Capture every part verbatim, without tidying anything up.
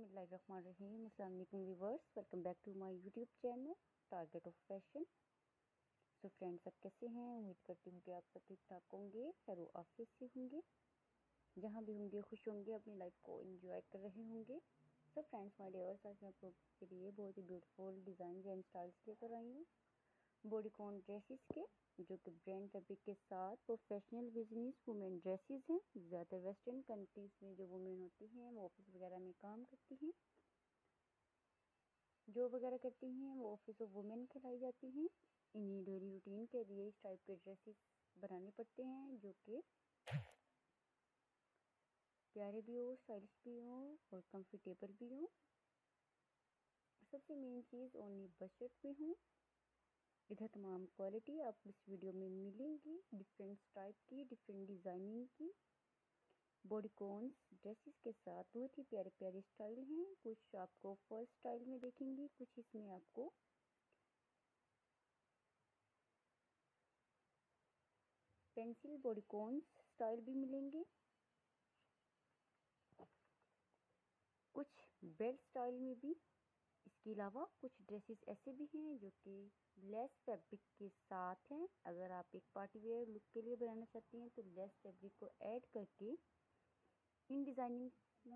बिस्मिल्लाहिर्रहमानिर्रहीम। अस्सलाम वालेकुम viewers, welcome back to my YouTube channel Target of Fashion. So friends, सब कैसे हैं? उम्मीद करती हूँ कि आप सब ठीक ठाक होंगे, खैर आफियत से होंगे, जहाँ भी होंगे खुश होंगे, अपनी लाइफ को एंजॉय कर रहे होंगे। सो फ्रेंड्स, माय डियर्स, आज मैं आप लोगों के लिए बहुत ही ब्यूटीफुल डिज़ाइन एंड स्टाइल्स लेकर आई हूँ बॉडीकॉन ड्रेसेस के, जो कि ब्रांड फैब्रिक के साथ प्रोफेशनल बिजनेस वुमेन ड्रेसेस हैं। ज़्यादातर वेस्टर्न कंट्रीज़ में जो वुमेन होती हैं वो ऑफिस वगैरह में काम करती हैं, जॉब वगैरह करती हैं, वो ऑफिस ऑफ वुमेन कहलाई जाती हैं। इन्हीं डेली रूटीन के लिए इस टाइप के ड्रेसेस बनाने पड़ते हैं, जो कि प्यारे भी हो, स्टाइलिश भी हो और कंफर्टेबल भी हो। सबसे मेन चीज़ ओनली बजट में हो। इधर तमाम क्वालिटी आपको इस वीडियो में मिलेंगी, डिफरेंट टाइप की, डिफरेंट डिज़ाइनिंग की बॉडीकॉन्स ड्रेसेस के साथ बहुत ही प्यारे प्यारे स्टाइल हैं। कुछ आपको फर्स्ट स्टाइल में देखेंगे, कुछ इसमें आपको पेंसिल बॉडीकॉन्स स्टाइल भी मिलेंगे, कुछ बेल्ट स्टाइल में भी। इसके अलावा कुछ ड्रेसेस ऐसे भी हैं जो कि लेस फैब्रिक के साथ हैं। अगर आप एक पार्टी वेयर लुक के लिए बनाना चाहती हैं तो लेस फैब्रिक को ऐड करके इन डिज़ाइनिंग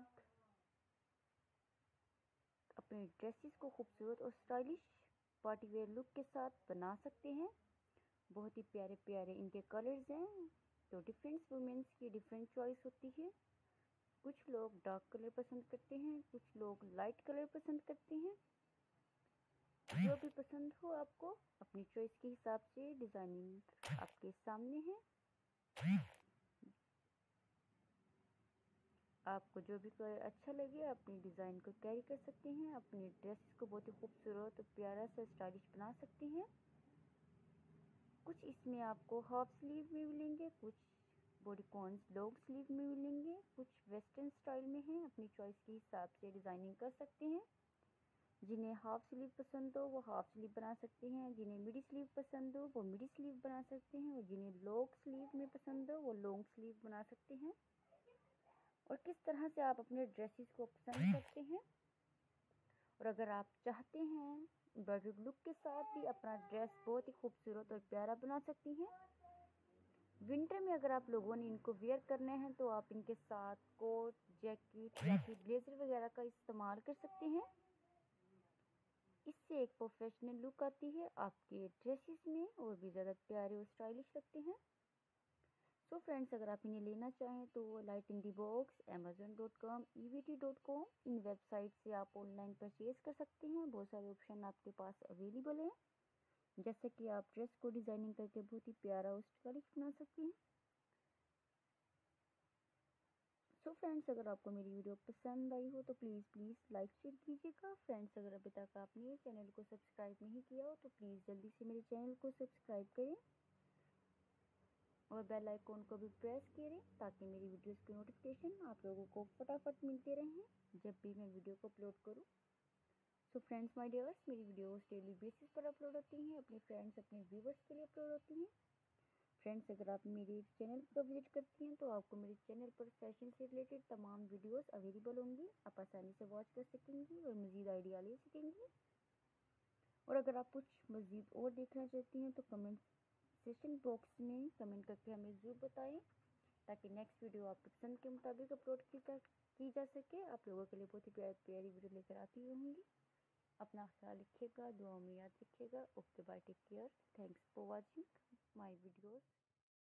अपने ड्रेसेस को खूबसूरत और स्टाइलिश पार्टी वेयर लुक के साथ बना सकते हैं। बहुत ही प्यारे प्यारे इनके कलर्स हैं, तो डिफरेंट वुमेन्स की डिफरेंट चॉइस होती है। कुछ लोग डार्क कलर पसंद करते हैं, कुछ लोग लाइट कलर पसंद करते हैं। जो भी पसंद हो आपको, अपनी चॉइस के हिसाब से डिज़ाइनिंग आपके सामने है। आपको जो भी कलर अच्छा लगे अपनी डिज़ाइन को कैरी कर सकते हैं, अपने ड्रेसेस को बहुत ही खूबसूरत और प्यारा सा स्टाइलिश बना सकते हैं। कुछ इसमें आपको हाफ स्लीव में मिलेंगे, कुछ बॉडीकॉन्स लॉन्ग स्लीव में मिलेंगे, कुछ वेस्टर्न स्टाइल में हैं। अपनी चॉइस के हिसाब से डिज़ाइनिंग कर सकते हैं। जिन्हें हाफ स्लीव पसंद हो वो हाफ स्लीव बना सकते हैं, जिन्हें मिडी स्लीव पसंद हो वो मिडी स्लीव बना सकते हैं, और जिन्हें लॉन्ग स्लीव में पसंद हो वो लॉन्ग स्लीव बना सकते हैं। और किस तरह से आप अपने ड्रेसेस को पसंद करते हैं, और अगर आप चाहते हैं एम्ब्रॉयडर्ड लुक के साथ भी अपना ड्रेस बहुत ही खूबसूरत और प्यारा बना सकती हैं। विंटर में अगर आप लोगों ने इनको वेयर करने हैं तो आप इनके साथ कोट, जैकेट या फिर ब्लेजर वगैरह का इस्तेमाल कर सकते हैं। इससे एक प्रोफेशनल लुक आती है आपके ड्रेसेस में, और भी ज़्यादा प्यारे और स्टाइलिश लगते हैं। सो फ्रेंड्स, अगर आप इन्हें लेना चाहें तो light in the box, Amazon dot com, E V T dot com, इन वेबसाइट से आप ऑनलाइन परचेज़ कर सकते हैं। बहुत सारे ऑप्शन आपके पास अवेलेबल हैं, जैसे कि आप ड्रेस को डिज़ाइनिंग करके बहुत ही प्यारा और स्टाइलिश बना सकते हैं। सो फ्रेंड्स, अगर आपको मेरी वीडियो पसंद आई हो तो प्लीज़ प्लीज़ लाइक शेयर कीजिएगा। फ्रेंड्स, अगर अभी तक आपने मेरे चैनल को सब्सक्राइब नहीं किया हो तो प्लीज़ जल्दी से मेरे चैनल को सब्सक्राइब करें और बेल आइकॉन को भी प्रेस करें, ताकि मेरी वीडियोस की नोटिफिकेशन आप लोगों को फटाफट मिलते रहें जब भी मैं वीडियो को अपलोड करूं। सो फ्रेंड्स, माय डियर्स, मेरी वीडियोस डेली बेसिस पर अपलोड होती हैं, अपने फ्रेंड्स अपने व्यूवर्स के लिए अपलोड होती हैं। फ्रेंड्स, अगर आप मेरे चैनल पर विजिट करती हैं तो आपको मेरे चैनल पर फैशन से रिलेटेड तमाम वीडियोस अवेलेबल होंगी। आप आसानी से वॉच कर सकेंगी और मज़ीद आइडिया ले सकेंगी। और अगर आप कुछ मज़ीद और देखना चाहती हैं तो कमेंट सेशन बॉक्स में कमेंट करके हमें ज़रूर बताएं, ताकि नेक्स्ट वीडियो आपकी पसंद के मुताबिक अपलोड की जा की जा सके। आप लोगों के लिए बहुत ही प्यारी प्यारी वीडियो लेकर आती रहूँगी। अपना ख्याल रखिएगा, दुआ में याद रखिएगा। Okay, bye, take care, thanks for watching my videos.